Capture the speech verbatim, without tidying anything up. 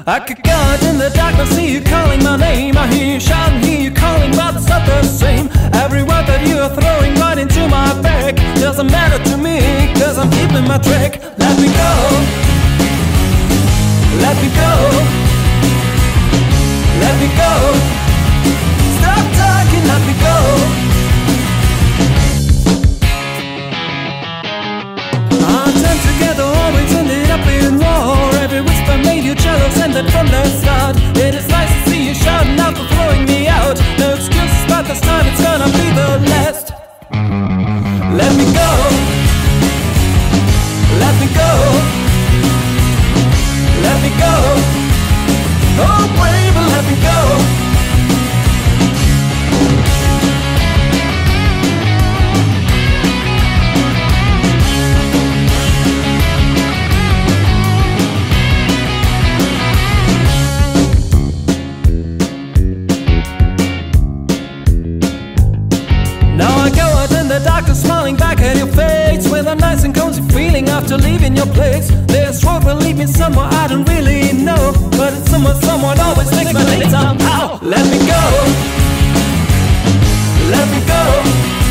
I could go out in the darkness, see you calling my name. I hear you shouting, hear you calling, but it's not the same. Every word that you are throwing right into my back doesn't matter to me, cause I'm keeping my track. Let me go, let me go, let me go. Stop talking, let me go. Our time together always ended up in war. Every whisper made you jealous, and that from the start. It is nice to see you shouting out for throwing me out. No excuses, but this time it's gonna be the last. Let me go, let me go, let me go. Oh baby, let me go. The doctor smiling back at your face with a nice and cozy feeling after leaving your place. This road will lead me somewhere I don't really know, but it's somewhere someone always makes my late somehow. Let me go, let me go.